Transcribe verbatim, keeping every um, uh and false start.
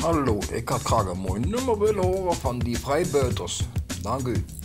Hallo, ik had graag een mooi nummer willen horen van die Vrijbuiters. Dank u.